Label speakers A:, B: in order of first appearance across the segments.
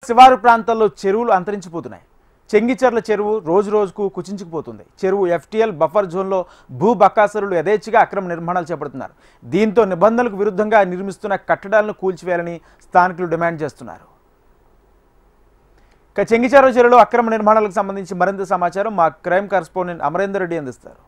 A: శివారు ప్రాంతాల్లో చెరువులు అంతరించిపోతున్నాయి. చెంగిచెర్ల చెరువు రోజు రోజుకు కుచించుకుపోతుంది. చెరువు ఎఫ్టీఎల్ బఫర్ జోన్లో భూ బకాసురులు యథేచ్ఛగా అక్రమ నిర్మాణాలు చేపడుతున్నారు. దీంతో నిబంధనలకు విరుద్ధంగా నిర్మిస్తున్న కట్టడాలను కూల్చివేయాలని స్థానికులు డిమాండ్ చేస్తున్నారు. చెంగిచెర్ల చెరువులో అక్రమ నిర్మాణాలకు సంబంధించి మరింత సమాచారం మా క్రైమ్ కరెస్పాండెంట్ అమరేందర్ రెడ్డి అందిస్తారు.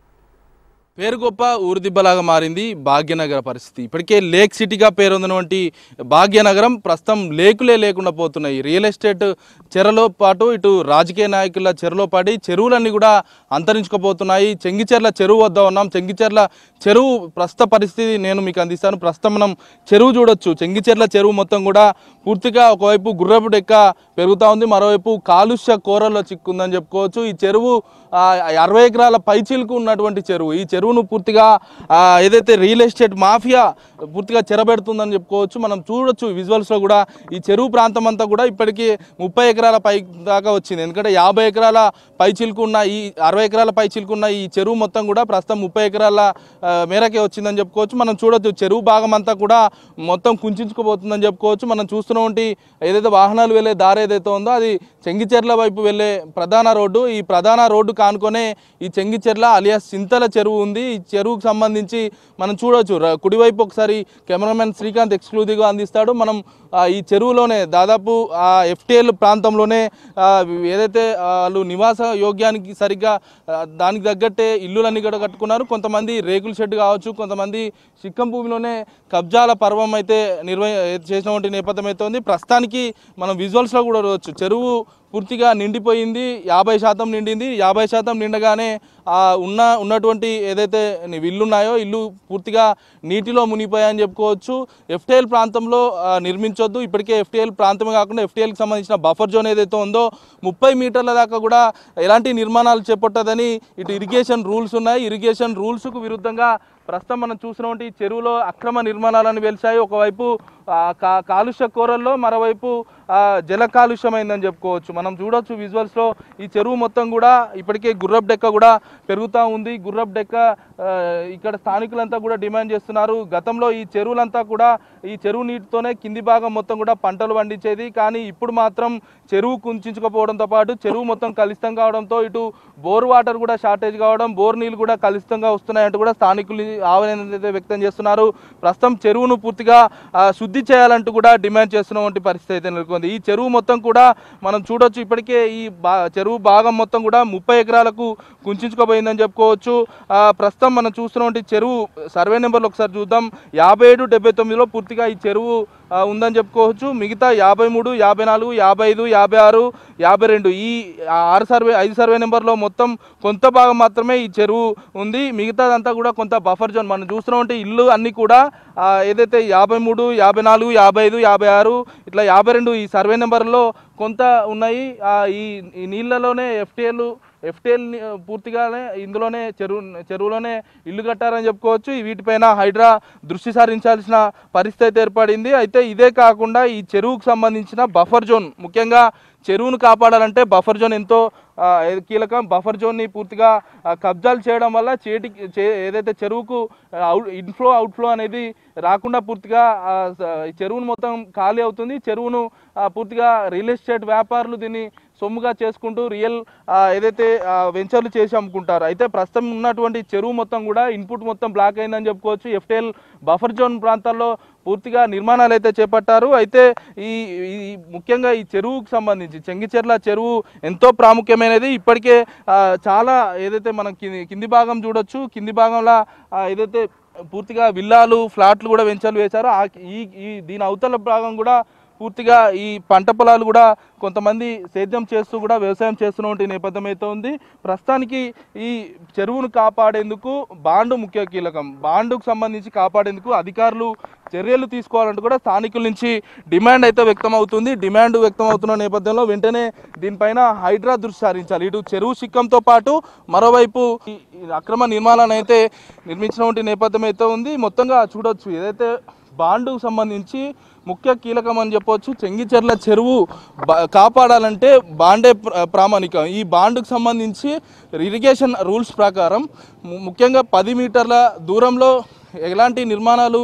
B: పేరు గొప్ప ఊరుదిబ్బలాగా మారింది భాగ్యనగర పరిస్థితి. ఇప్పటికే లేక్ సిటీగా పేరొందినటువంటి భాగ్యనగరం ప్రస్తుతం లేకులే లేకుండా పోతున్నాయి. రియల్ ఎస్టేట్ చెరలో పాటు ఇటు రాజకీయ నాయకుల చెరలో పడి చెరువులన్నీ కూడా అంతరించుకుపోతున్నాయి. చెంగిచెర్ల చెరువు వద్ద ఉన్నాం. చెంగిచెర్ల చెరువు ప్రస్తుత పరిస్థితి నేను మీకు అందిస్తాను. ప్రస్తుతం మనం చెరువు చూడొచ్చు. చెంగిచెర్ల చెరువు మొత్తం కూడా పూర్తిగా ఒకవైపు గుర్రపు డెక్క పెరుగుతూ ఉంది, మరోవైపు కాలుష్య కోరల్లో చిక్కుందని చెప్పుకోవచ్చు. ఈ చెరువు 60 ఎకరాల పైచీలకు ఉన్నటువంటి చెరువు. ఈ చెరువును పూర్తిగా ఏదైతే రియల్ ఎస్టేట్ మాఫియా పూర్తిగా చెరబెడుతుందని చెప్పుకోవచ్చు. మనం చూడొచ్చు విజువల్స్లో కూడా ఈ చెరువు ప్రాంతం అంతా కూడా ఇప్పటికీ 30 ఎకరాల పై దాకా వచ్చింది. ఎందుకంటే 50 ఎకరాల పైచీలకు ఉన్న ఈ 60 ఎకరాల పైచీలకు ఉన్న ఈ చెరువు మొత్తం కూడా ప్రస్తుతం 30 ఎకరాల మేరకే వచ్చిందని చెప్పుకోవచ్చు. మనం చూడొచ్చు చెరువు భాగం అంతా కూడా మొత్తం కుంచుకుపోతుందని చెప్పుకోవచ్చు. మనం చూస్తున్నటువంటి ఏదైతే వాహనాలు వెళ్ళే దారి ఏదైతే ఉందో అది చెంగిచెర్ల వైపు వెళ్ళే ప్రధాన రోడ్డు. ఈ ప్రధాన రోడ్డు కానుకొనే ఈ చెంగిచెర్ల అలియాస్ చింతల చెరువు ఉంది. ఈ చెరువుకు సంబంధించి మనం చూడవచ్చు. కుడివైపు ఒకసారి కెమెరామెన్ శ్రీకాంత్ ఎక్స్క్లూజివ్గా అందిస్తాడు. మనం ఈ చెరువులోనే దాదాపు ఎఫ్టీఎల్ ప్రాంతంలోనే ఏదైతే వాళ్ళు నివాస యోగ్యానికి సరిగ్గా దానికి తగ్గట్టే ఇల్లులన్నీ కూడా కట్టుకున్నారు. కొంతమంది రేకుల షెడ్ కావచ్చు, కొంతమంది చిక్కం భూమిలోనే కబ్జాల పర్వం అయితే చేసినటువంటి నేపథ్యం అయితే ఉంది. ప్రస్తుతానికి మనం విజువల్స్లో కూడా చూడవచ్చు చెరువు పూర్తిగా నిండిపోయింది. 50% నిండింది. 50% నిండగానే ఉన్నటువంటి ఏదైతే ఇల్లు ఉన్నాయో ఇల్లు పూర్తిగా నీటిలో మునిగిపోయాయని చెప్పుకోవచ్చు. ఎఫ్టీఎల్ ప్రాంతంలో నిర్మించొద్దు. ఇప్పటికే ఎఫ్టీఎల్ ప్రాంతమే కాకుండా ఎఫ్టీఎల్కి సంబంధించిన బఫర్ జోన్ ఏదైతే ఉందో 30 మీటర్ల దాకా కూడా ఎలాంటి నిర్మాణాలు చేపట్టదని ఇటు ఇరిగేషన్ రూల్స్ ఉన్నాయి. ఇరిగేషన్ రూల్స్కు విరుద్ధంగా ప్రస్తుతం మనం చూసినటువంటి చెరువులో అక్రమ నిర్మాణాలను వెలిశాయి. ఒకవైపు కాలుష్య కోరల్లో, మరోవైపు జల కాలుష్యమైందని చెప్పుకోవచ్చు. మనం చూడొచ్చు విజువల్స్లో ఈ చెరువు మొత్తం కూడా ఇప్పటికే గుర్రపు డెక్క కూడా పెరుగుతూ ఉంది. గుర్రపు డెక్క ఇక్కడ స్థానికులంతా కూడా డిమాండ్ చేస్తున్నారు. గతంలో ఈ చెరువులంతా కూడా ఈ చెరువు నీటితోనే కింది భాగం మొత్తం కూడా పంటలు పండించేది. కానీ ఇప్పుడు మాత్రం చెరువు కుంచుకుపోవడంతో పాటు చెరువు మొత్తం కలుషితం కావడంతో ఇటు బోర్ వాటర్ కూడా షార్టేజ్ కావడం, బోర్ నీళ్ళు కూడా కలుషితంగా వస్తున్నాయంటూ కూడా స్థానికులు ఆవేదన వ్యక్తం చేస్తున్నారు. ప్రస్తుతం చెరువును పూర్తిగా శుద్ధి చేయాలంటూ కూడా డిమాండ్ చేస్తున్నటువంటి పరిస్థితి అయితే నెలకొంది. ఈ చెరువు మొత్తం కూడా మనం చూడొచ్చు. ఇప్పటికే ఈ చెరువు భాగం మొత్తం కూడా 30 ఎకరాలకు కుంచుకుపోయిందని చెప్పుకోవచ్చు. ప్రస్తుతం మనం చూస్తున్నటువంటి చెరువు సర్వే నెంబర్లు ఒకసారి చూద్దాం. 57-79లో పూర్తిగా ఈ చెరువు ఉందని చెప్పుకోవచ్చు. మిగతా 53, 54, 55, 56, 52 ఈ 5 సర్వే నెంబర్లో మొత్తం కొంత భాగం మాత్రమే ఈ చెరువు ఉంది. మిగతాదంతా కూడా కొంత బఫర్ జోన్. మనం చూస్తున్నటువంటి ఇల్లు అన్నీ కూడా ఏదైతే 53, 54, 55, 56 ఇట్లా 52 ఈ సర్వే నెంబర్లో కొంత ఉన్నాయి. ఈ నీళ్ళలోనే ఎఫ్టీఎల్ పూర్తిగానే ఇందులోనే చెరువులోనే ఇల్లు కట్టారని చెప్పుకోవచ్చు. వీటిపైన హైడ్రా దృష్టి సారించాల్సిన పరిస్థితి ఏర్పడింది. అయితే ఇదే కాకుండా ఈ చెరువుకు సంబంధించిన బఫర్ జోన్, ముఖ్యంగా చెరువును కాపాడాలంటే బఫర్ జోన్ ఎంతో కీలకం. బఫర్ జోన్ని పూర్తిగా కబ్జాలు చేయడం వల్ల ఏదైతే చెరువుకు ఇన్ఫ్లో అవుట్ఫ్లో అనేది రాకుండా పూర్తిగా చెరువును మొత్తం ఖాళీ అవుతుంది. చెరువును పూర్తిగా రియల్ ఎస్టేట్ వ్యాపారులు దీన్ని సొమ్ముగా చేసుకుంటూ ఏదైతే వెంచర్లు చేసి అమ్ముకుంటారు. అయితే ప్రస్తుతం ఉన్నటువంటి చెరువు మొత్తం కూడా ఇన్పుట్ మొత్తం బ్లాక్ అయిందని చెప్పుకోవచ్చు. ఎఫ్టీఎల్ బఫర్ జోన్ ప్రాంతాల్లో పూర్తిగా నిర్మాణాలు అయితే చేపట్టారు. అయితే ఈ ముఖ్యంగా ఈ చెరువుకు సంబంధించి చెంగిచెర్ల చెరువు ఎంతో ప్రాముఖ్యమైనది. ఇప్పటికే చాలా ఏదైతే మనం కింది భాగం చూడొచ్చు. కింది భాగంలో ఏదైతే పూర్తిగా విల్లాలు, ఫ్లాట్లు కూడా వెంచర్లు వేశారు. దీని అవతల భాగం కూడా పూర్తిగా ఈ పంట పొలాలు కూడా కొంతమంది సేద్యం చేస్తూ కూడా వ్యవసాయం చేస్తున్నటువంటి నేపథ్యం అయితే ఉంది. ప్రస్తుతానికి ఈ చెరువును కాపాడేందుకు బాండు ముఖ్య కీలకం. బాండుకు సంబంధించి కాపాడేందుకు అధికారులు చర్యలు తీసుకోవాలంటూ కూడా స్థానికుల నుంచి డిమాండ్ అయితే వ్యక్తం అవుతుంది. డిమాండ్ వ్యక్తం అవుతున్న నేపథ్యంలో వెంటనే దీనిపైన హైడ్రా దృష్టి సారించాలి. ఇటు చెరువు చిక్కంతో పాటు మరోవైపు ఈ అక్రమ నిర్మాణాలను అయితే నిర్మించినటువంటి నేపథ్యం అయితే ఉంది. మొత్తంగా చూడొచ్చు ఏదైతే బాండుకు సంబంధించి ముఖ్య కీలకం అని చెప్పొచ్చు. చెంగిచెర్ల చెరువు కాపాడాలంటే బాండే ప్రామాణికం. ఈ బాండుకు సంబంధించి ఇరిగేషన్ రూల్స్ ప్రకారం ముఖ్యంగా 10 మీటర్ల దూరంలో ఎలాంటి నిర్మాణాలు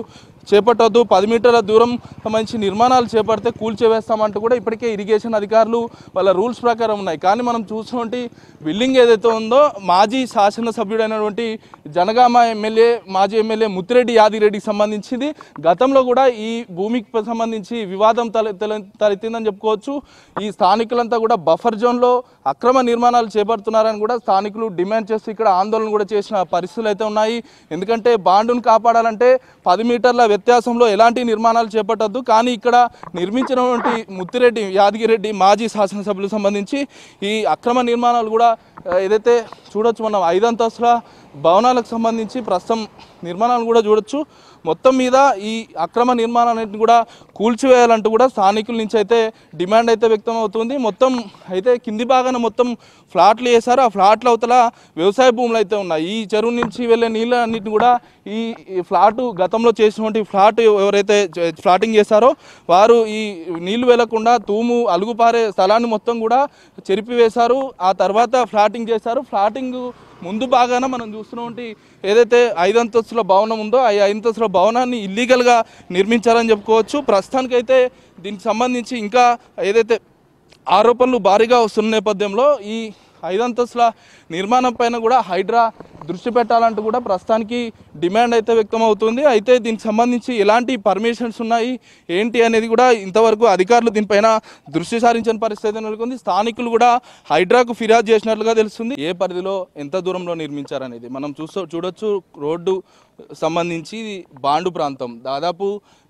B: చేపట్టొద్దు, 10 మీటర్ల దూరం సంబంధించి నిర్మాణాలు చేపడితే కూల్చివేస్తామంటూ కూడా ఇప్పటికే ఇరిగేషన్ అధికారులు వాళ్ళ రూల్స్ ప్రకారం ఉన్నాయి. కానీ మనం చూసినటువంటి బిల్డింగ్ ఏదైతే ఉందో మాజీ శాసనసభ్యుడైనటువంటి జనగామ ఎమ్మెల్యే మాజీ ఎమ్మెల్యే ముత్తిరెడ్డి యాదిరెడ్డికి సంబంధించింది. గతంలో కూడా ఈ భూమికి సంబంధించి వివాదం తలెత్తిందని చెప్పుకోవచ్చు. ఈ స్థానికులంతా కూడా బఫర్ జోన్లో అక్రమ నిర్మాణాలు చేపడుతున్నారని కూడా స్థానికులు డిమాండ్ చేస్తూ ఇక్కడ ఆందోళన కూడా చేసిన పరిస్థితులు అయితే ఉన్నాయి. ఎందుకంటే బాండును కాపాడాలంటే 10 మీటర్ల వ్యత్యాసంలో ఎలాంటి నిర్మాణాలు చేపట్టద్దు. కానీ ఇక్కడ నిర్మించినటువంటి ముత్తిరెడ్డి యాదగిరెడ్డి మాజీ శాసనసభ్యులకు సంబంధించి ఈ అక్రమ నిర్మాణాలు కూడా ఏదైతే చూడొచ్చు, మనం 5 అంతస్తుల భవనాలకు సంబంధించి ప్రస్తుతం నిర్మాణాలు కూడా చూడొచ్చు. మొత్తం మీద ఈ అక్రమ నిర్మాణాలన్నింటిని కూడా కూల్చివేయాలంటూ కూడా స్థానికుల నుంచి అయితే డిమాండ్ అయితే వ్యక్తం అవుతుంది. మొత్తం అయితే కింది భాగాన మొత్తం ఫ్లాట్లు వేశారు. ఆ ఫ్లాట్ల అవతల వ్యవసాయ భూములు అయితే ఉన్నాయి. ఈ చెరువు నుంచి వెళ్ళే నీళ్ళన్నింటిని కూడా ఈ ఫ్లాటు గతంలో చేసినటువంటి ఫ్లాట్ ఎవరైతే ఫ్లాటింగ్ చేశారో వారు ఈ నీళ్లు వెళ్లకుండా తూము అలుగుపారే స్థలాన్ని మొత్తం కూడా చెరిపివేశారు. ఆ తర్వాత ఫ్లాటింగ్ చేశారు. ఫ్లాటింగ్ ముందు బాగాన మనం చూస్తున్నటువంటి ఏదైతే 5 అంతస్తుల భవనం ఉందో ఆ 5 అంతస్తుల భవనాన్ని ఇల్లీగల్గా నిర్మించారని చెప్పుకోవచ్చు. ప్రస్తుతానికైతే దీనికి సంబంధించి ఇంకా ఏదైతే ఆరోపణలు భారీగా వస్తున్న నేపథ్యంలో ఈ 5 అంతస్తుల నిర్మాణం పైన కూడా హైడ్రా దృష్టి పెట్టాలంటూ కూడా ప్రస్తుతానికి డిమాండ్ అయితే వ్యక్తం అవుతుంది. అయితే దీనికి సంబంధించి ఎలాంటి పర్మిషన్స్ ఉన్నాయి ఏంటి అనేది కూడా ఇంతవరకు అధికారులు దీనిపైన దృష్టి సారించిన పరిస్థితి నెలకొంది. స్థానికులు కూడా హైడ్రాకు ఫిర్యాదు చేసినట్లుగా తెలుస్తుంది. ఏ పరిధిలో ఎంత దూరంలో నిర్మించారనేది మనం చూడొచ్చు. రోడ్డు సంబంధించి బాండు ప్రాంతం దాదాపు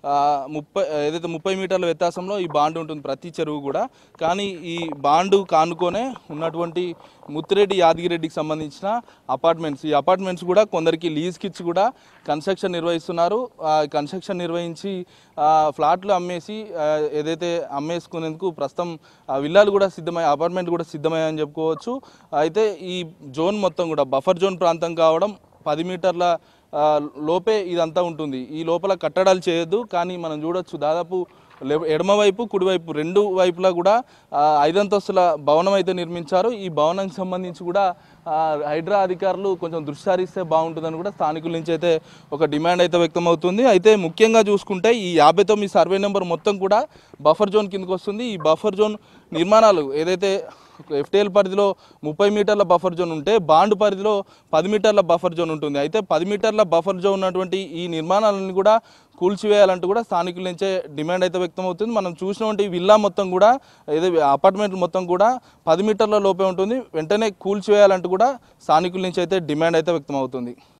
B: 30 మీటర్ల వ్యత్యాసంలో ఈ బాండు ఉంటుంది ప్రతి చెరువు కూడా. కానీ ఈ బాండు కానుకొనే ఉన్నటువంటి ముత్తిరెడ్డి యాదగిరెడ్డికి సంబంధించిన అపార్ట్మెంట్స్, ఈ అపార్ట్మెంట్స్ కూడా కొందరికి లీజ్కి ఇచ్చి కూడా కన్స్ట్రక్షన్ నిర్వహిస్తున్నారు. కన్స్ట్రక్షన్ నిర్వహించి ఫ్లాట్లు అమ్మేసి ఏదైతే అమ్మేసుకునేందుకు ప్రస్తుతం విల్లాలు కూడా సిద్ధమయ్యాయి, అపార్ట్మెంట్ కూడా సిద్ధమయ్యాయని చెప్పుకోవచ్చు. అయితే ఈ జోన్ మొత్తం కూడా బఫర్ జోన్ ప్రాంతం కావడం 10 మీటర్ల లోపే ఇదంతా ఉంటుంది. ఈ లోపల కట్టడాలు చేయొద్దు. కానీ మనం చూడొచ్చు దాదాపు ఎడమవైపు కుడివైపు 2 వైపులా కూడా 5 అంతస్తుల భవనం అయితే నిర్మించారు. ఈ భవనానికి సంబంధించి కూడా హైడ్రా అధికారులు కొంచెం దృష్టి సారిస్తే బాగుంటుందని కూడా స్థానికుల నుంచి అయితే ఒక డిమాండ్ అయితే వ్యక్తం అవుతుంది. అయితే ముఖ్యంగా చూసుకుంటే ఈ 59 సర్వే నెంబర్ మొత్తం కూడా బఫర్ జోన్ కిందకు వస్తుంది. ఈ బఫర్ జోన్ నిర్మాణాలు ఏదైతే ఎఫ్టీఎల్ పరిధిలో 30 మీటర్ల బఫర్ జోన్ ఉంటే బాండ్ పరిధిలో 10 మీటర్ల బఫర్ జోన్ ఉంటుంది. అయితే 10 మీటర్ల బఫర్ జోన్ ఉన్నటువంటి ఈ నిర్మాణాలను కూడా కూల్చివేయాలంటూ కూడా స్థానికుల నుంచే డిమాండ్ అయితే వ్యక్తం అవుతుంది. మనం చూసినటువంటి విల్లా మొత్తం కూడా ఏదో అపార్ట్మెంట్ మొత్తం కూడా 10 మీటర్ల లోపే ఉంటుంది. వెంటనే కూల్చివేయాలంటూ కూడా స్థానికుల నుంచి అయితే డిమాండ్ అయితే వ్యక్తం అవుతుంది.